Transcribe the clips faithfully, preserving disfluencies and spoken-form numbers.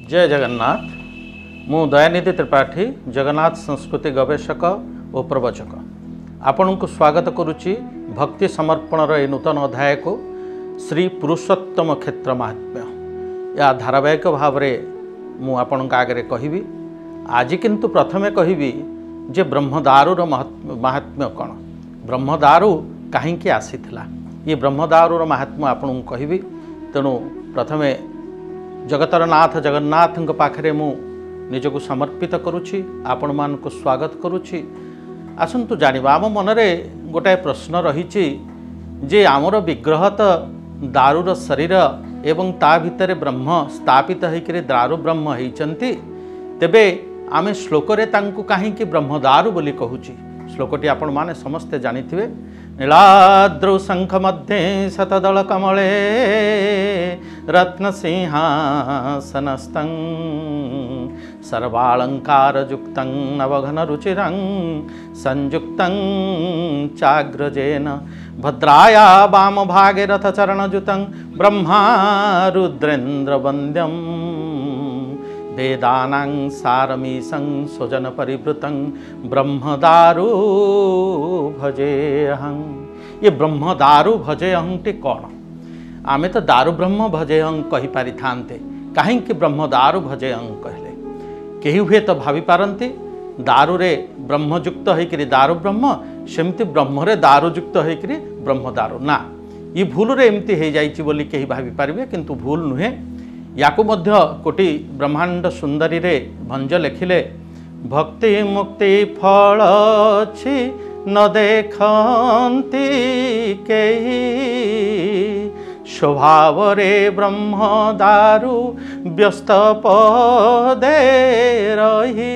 जय जगन्नाथ। मु दयानिधि त्रिपाठी जगन्नाथ संस्कृति गवेषक और प्रवचक आपण को स्वागत करुच्ची भक्ति समर्पणर ए नूतन अध्याय को श्री पुरुषोत्तम क्षेत्र महात्म्य या धारावाहिक भाव में आपण आगे कहबी। आज किंतु प्रथमे कहबी जे ब्रह्मदारूर महात्म्य कौन, ब्रह्मदारू कहीं आसीथिला, ये ब्रह्मदारूर महात्म्य आपण कहबी। तेणु प्रथमे जगतर नाथ जगन्नाथ पाखरे मु निजको समर्पित करुछि, आपण मान को स्वागत करुछि। आसंतु जानिबा आम मनरे गोटाए प्रश्न रही जे आमर विग्रह तो दारूर शरीर एवं ता भितर ब्रह्म स्थापित होकर दारू ब्रह्म होइचंती, तेबे आमे श्लोकरे तांकु काहींकि ब्रह्मदारू बोली कहूछि। श्लोकटी आपण माने समस्ते जानिथिबे। नीलाद्रौ शंख मध्ये शतदल कमले रत्न सिंहासनस्थं सर्वालंकारयुक्तं नवघन रुचिरं संयुक्तं चाग्रजेन भद्राया वाम भागे रथ चरणजुतं ब्रह्मा रुद्रेन्द्र वन्द्यं वेदानां सारमीशं स्वजन परिवृतं ब्रह्मदारू भजेऽहं। ये ब्रह्मदारू भजेऽहं टी कौन? आमे तो दारू ब्रह्म भजेऽहं कहि पारि थान्ते, काहींकि ब्रह्मदारू भजेऽहं कहले केही हुए तो भावी पारंती दारू रे ब्रह्मयुक्त होइकरी दारू ब्रह्म, सेमती ब्रह्मरे दारूयुक्त होइकरी ब्रह्मदारू ना। ये भूल रे एमती हो जाइछि बोली केही भावी पारिबे, किंतु भूल नुहे। याकु मध्य कोटि ब्रह्मांड सुंदरी रे भंज लेखिले, भक्ति मुक्ति फल अछि न देखंती केही स्वभाव रे ब्रह्म दारू व्यस्त पदे रही।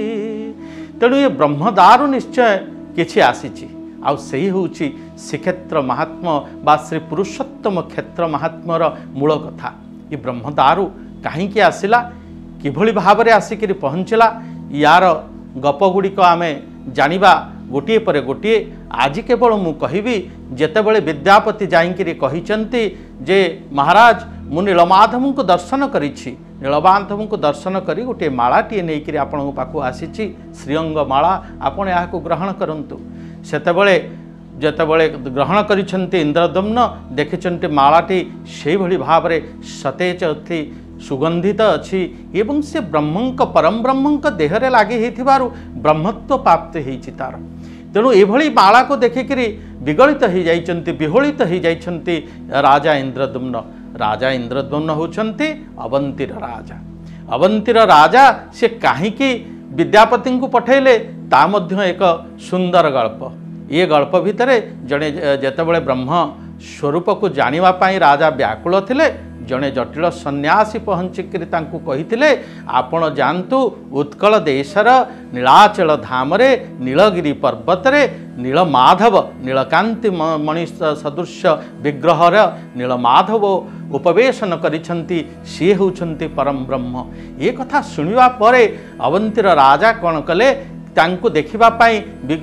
तेणु ये ब्रह्मदारू निश्चय किछि आसीछि, आउ सही होउछि श्रीक्षेत्र महात्मा बा श्री पुरुषोत्तम क्षेत्र महात्म्यर मूल कथा। ये ब्रह्मदारू कहीं आसिला, किभली भाव में आसिक पहुँचला, यार गप गुड़िक आम जानिबा गोटे पर गोटे। आज केवल मु कहबी जेतेबेले विद्यापति जाइंकिरी कहिचंती जे महाराज मु नीलमाधव को दर्शन करिछि, नीलमाधव को दर्शन करी गोटे मालाटी नहीं आपण पाखु आसीछि, श्रीअंग माला, आपण याको ग्रहण करंतु। सेतेबेले जेतेबेले ग्रहण करिछन्ति इंद्रदम्न देखिछन्ति मालाटी से भली भाव रे सतेज अथि सुगंधित अछि एवं से ब्रह्मंक परम ब्रह्मंक देहरे लागि हेथिबारु ब्रह्मत्व प्राप्त हेछि तार। तेणु एभली माला को देखिकरी विगलित हो जाइछन्ति, विहोलित हो जाइछन्ति राजा इंद्रदम्न। राजा इंद्रदम्न होछन्ति अवंतीर राजा। अवंतीर राजा से काहीकि विद्यापति को पठेले ता मध्य एक सुंदर गल्प। ये गल्प भितर जड़े जेतेबेले ब्रह्म स्वरूप को जानिबा पाई राजा व्याकुल थिले, जड़े जटिल सन्यासी पहुँचिक कही आपण जानतु उत्कल देशर नीलाचल धामरे नीलगिरी पर्वतरे नीलमाधव नीलकांति मणि सदृश विग्रहर नीलमाधव उपवेशन करिछन्ति, सी होउछन्ति परम ब्रह्म। ये कथा सुनिबा परे अवंतीर राजा कौन कले, तांको देखिबा पाई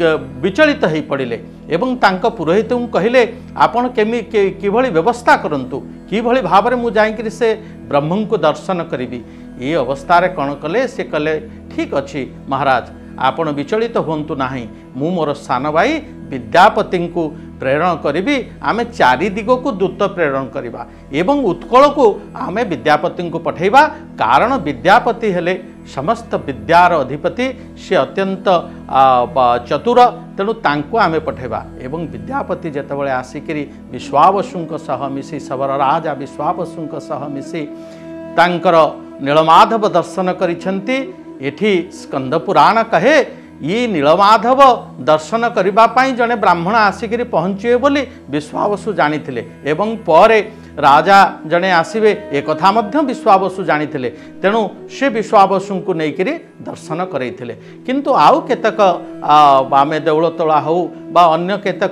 विचलित हो पड़े एवं तांको पुरोहित कहले आपण केमी किभली व्यवस्था करंतु, किभली भाव में मु जाइकरी से ब्रह्म को दर्शन करी। ये अवस्था रे कौन कले, से कले ठीक अच्छी महाराज आपण विचलित होंतु नाही, मु मोर सान भाई विद्यापति को प्रेरण करी। आमे चारि दिग को दूत प्रेरण करवा एवं उत्कल को आमे विद्यापति को पठेबा, कारण विद्यापति हेले समस्त विद्यार अधिपति, से अत्यंत चतुर। तेणु तांको आमे पठेबा एवं विद्यापति जेतेबेले आसिकरी विश्वावसुंक सह मिसी सबर राजा विश्वावसुंक सह मिसी तांकर नीलमाधव दर्शन करिछन्ति। एठी स्कंद पुराण कहे ये नीलमाधव दर्शन करिबा पाई जने ब्राह्मण आसिकरी पहुँचे बोली विश्वावसु जानिथिले एवं परे राजा जने आसिबे ए कथा मध्य विश्वावसु जानिथिले। तेणु से विश्वावसु को नेइकरी दर्शन करैथिले। किंतु आउ केतक आमे देउलतोला हो बा अन्य केतक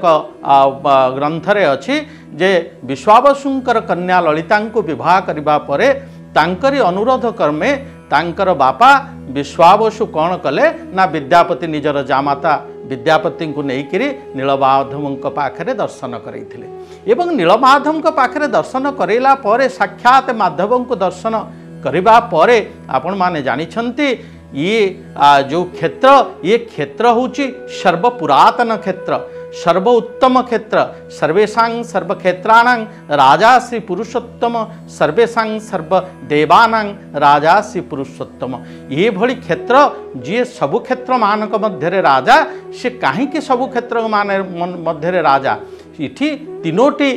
ग्रंथरे अछि जे विश्वावसुंकर कन्या ललिता को विवाह करिबा परे तांकरी अनुरोध कर्मे तांकर बापा विश्वावसु कौन कले ना विद्यापति निजर जामाता विद्यापति को लेकिरी नीलमाधव पाखे दर्शन करते एवं नीलमाधव पाखे दर्शन करेला परे साक्षात माधव को दर्शन करबा परे आपण माने जानिछंती ये जो क्षेत्र ये क्षेत्र होची सर्वपुरातन क्षेत्र सर्व उत्तम क्षेत्र सर्वेषां सर्व क्षेत्राणां राजा श्री पुरुषोत्तम सर्वेषां सर्व देवानां राजा श्री पुरुषोत्तम ये भली क्षेत्र जी सबु क्षेत्र मानक मध्य राजा से कहीं सबु क्षेत्र मान मध्य राजा इठी तीनोटी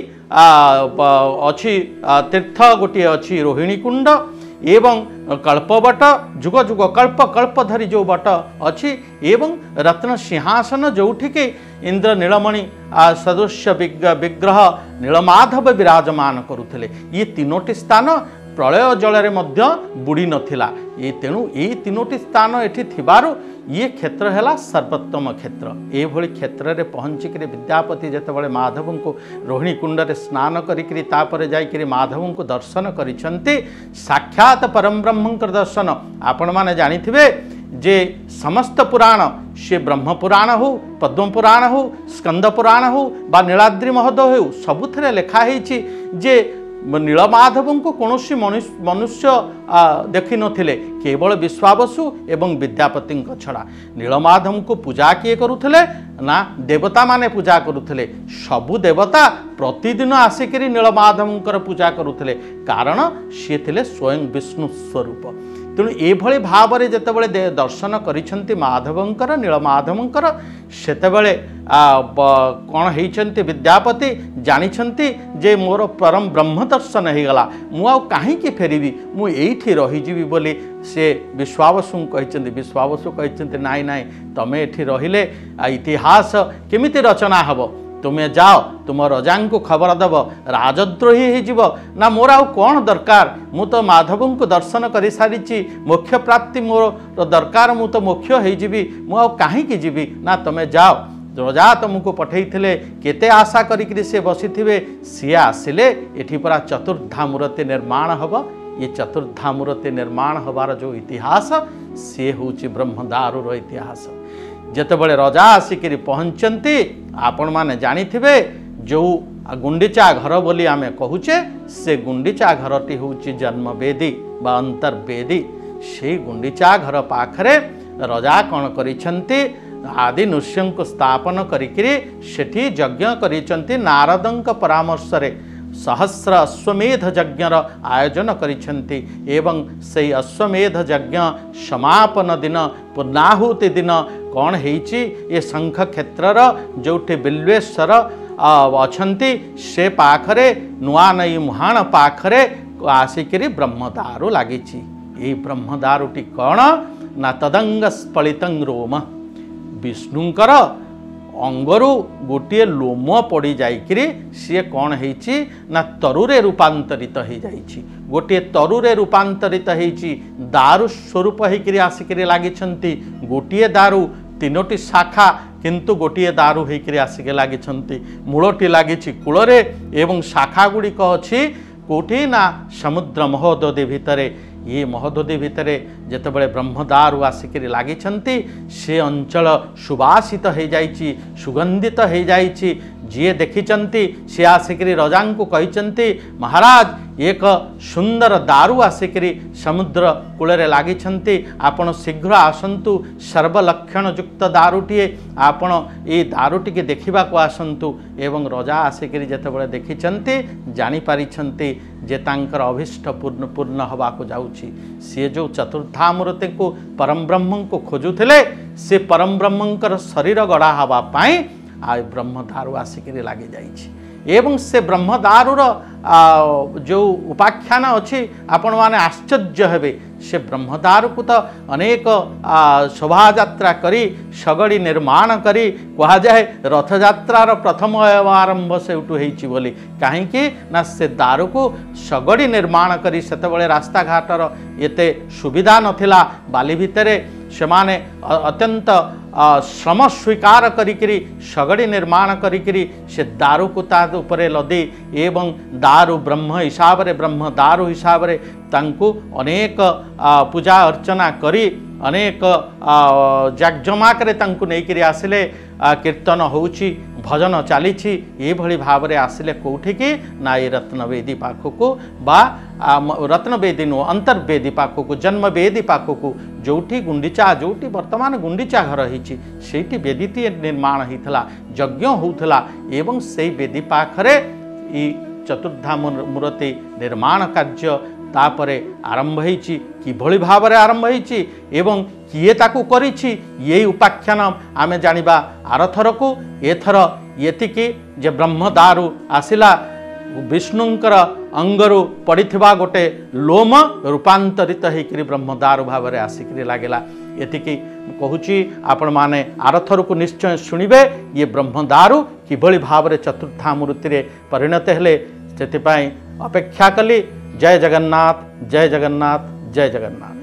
अच्छी तीर्थ गोटे अच्छी रोहिणी कुंड एवं कल्पवट जुग जुग कल्प कल्प धरी जो बट अच्छी एवं रत्न सिंहासन जोठिके इंद्र नीलमणि सदृश विग्रह नीलमाधव विराजमान करुले ये तीनोटी स्थान प्रलय जल में बुड़ी नथिला ये तेणु ये तीनोटी स्थान एठी थिबारु ये क्षेत्र है सर्वोत्तम क्षेत्र ये क्षेत्र में पहुँचिक विद्यापति जितेबाला माधव को रोहिणी कुंड में स्नान कर माधव को दर्शन करिसेंती साक्षात परम ब्रह्म दर्शन आपण मैंने जानिथिबे जे समस्त पुराण से ब्रह्म पुराण हो पद्म पुराण हो स्कंद पुराण हो बा नीलाद्रि महोदय हो सबुथिरे लिखा है जे नीलमाधव को कौन मनुष्य देखि नथिले केवल विश्वावसु एवं विद्यापति छड़ा नीलमाधव को पूजा किए करुले ना देवता माने पूजा करुले सबु देवता प्रतिदिन आसिक नीलमाधव पूजा करुले कारण सी थे स्वयं विष्णु स्वरूप तेणु ये भाव में जितेबाला दर्शन करिसेंती माधवंकर नीलमाधवंकर सेतेबाला कौन होती विद्यापति जानिछंती जे मोर परम ब्रह्म दर्शन हो गला मु कहीं फेरबी मु एठी रहीजिबी बोली से विश्वावसु कहते विश्वावसु कहते नाई नाई तमें एठी रहिले इतिहास केमिति रचना हब तुम्हें जाओ तुम रजा को खबर दब राजद्रोही हो ना मोर आउ कौन दरकार मु तो माधव को दर्शन कर सारी मोक्ष प्राप्ति मोर दरकार मु तो मोक्ष होजी मु कहीं जीवी ना तुम्हें जाओ रजा तुमको पठे केते आशा करी से बसी थे सी आसिले एठी परा चतुर्धा मूर्ति निर्माण हब ये चतुर्धा मूर्ति निर्माण हबार जो इतिहास सी हूँ ब्रह्मदारुर इतिहास जितेबाला रजा आसिक पहुँचती आपण मैंने जानिथिबे जो गुंडीचा घर बोली आमे कहूचे से गुंडीचा घरटी हूँ जन्मवेदी बा अंतर्वेदी से गुंडीचा घर पाखरे रजा कौन करिसेंती आदि नृसिंह को स्थापन करिकिरी सेठी यज्ञ करिसेंती नारदंक परामर्श रे सहस्र अश्वमेध यज्ञर आयोजन करिसेंती एवं से अश्वमेध यज्ञ समापन दिन पूर्णाहुति दिन कौन होइछि ये शंख क्षेत्रर जोठे बिल्वेश्वर अछंती से पाखरे नुआ नई मुहाण पाखरे आसिकी ब्रह्मदारु लागिछि ये ब्रह्मदारुटी कौन ना तदंग स्फलितं रोम विष्णुंकर अंगरु गोटे लोम पड़ी जाइकिरी सी कौन होइछि ना तरुरे रूपांतरित हो जाइछि गोटे तरुरे रूपांतरित होइछि दारु स्वरूप होइकिरी आसिकिरी लागिछंती गोटे दारु तीनोटी शाखा किंतु गोटे दारु होइकिरी आसिके लागिछंती मूलटी लागिछि कूलरे एवं शाखा गुड़िक अछि कोठी ना समुद्र महोदधि भितरे ये महोदधि भितरे जितेबाला ब्रह्मदारु आसिक लगी से अंचल सुबासित हो जाइछि सुगंधित हो जाइछि जी देखी सी आसिक रजा को कही महाराज एक सुंदर दारु आसिक समुद्र कूल लगी आपण शीघ्र आसतु सर्वलक्षण युक्त दारुटीए आपण ये दारुटी के देखा आसतु एवं रजा आसिक जितेबाला देखी जानीपारी जे तांकर अभिष्ट पूर्ण पूर्ण हवा को जाउछि सी जो चतुर्था मूर्ति को परम ब्रह्म को खोजुले से परम ब्रह्मंकर शरीर गढ़ा हवा पाई आ ब्रह्मदारु आसिक लगी जाइछि एवं से ब्रह्मदारुर जो उपाख्यान अच्छी आपण माने आश्चर्य हेबे से ब्रह्मदारु को तो अनेक शोभा यात्रा करी सगड़ी निर्माण करी कहा जाए रथ यात्रार प्रथम आरंभ से उठू होइछि बोली कहीं ना से दारु को सगड़ी निर्माण करी सेतेबेले रास्ता घाटर एते सुविधा नथिला बाली भितरे सेमाने अत्यंत श्रम स्वीकार करिकिरी सगड़ी निर्माण करिकिरी से दारु को ता उपरे लदी एवं दारु ब्रह्म हिसाब रे ब्रह्म दारु हिसाब रे तांको अनेक पूजा अर्चना करी अनेक जाकजमाक रे तांको नेकिरी आसिले कीर्तन होउछि भजन चली ये भाव में आसिले कौटी की ना ये रत्नवेदी पाखक बा रत्नवेदी नु अंतर्वेदी पाखक जन्मवेदी पाखक जोठी गुंडीचा जोठी वर्तमान गुंडीचा घर होती वेदीटी निर्माण होता यज्ञ होता एवं से वेदी पाखरे ई चतुर्धा मूर्ति निर्माण कार्य तापरे आरंभ होती किभली भाव में आरंभ होती एवं किए ताकू करिछि ये उपाख्यान आम जानिबा आरथर को एथर येतिकी जे ब्रह्मदारु आसिला विष्णुंकर अंगरु पड़िथिबा गोटे लोम रूपांतरित होकर ब्रह्मदारु भाव में आसिक लागला एतिकी कहूची आपण माने आरथर को निश्चय शुणिबे ये ब्रह्मदारु किभली भाव में चतुर्था मूर्ति रे परिणत हेले सेतिपाई अपेक्षा कली। जय जगन्नाथ जय जगन्नाथ जय जगन्नाथ।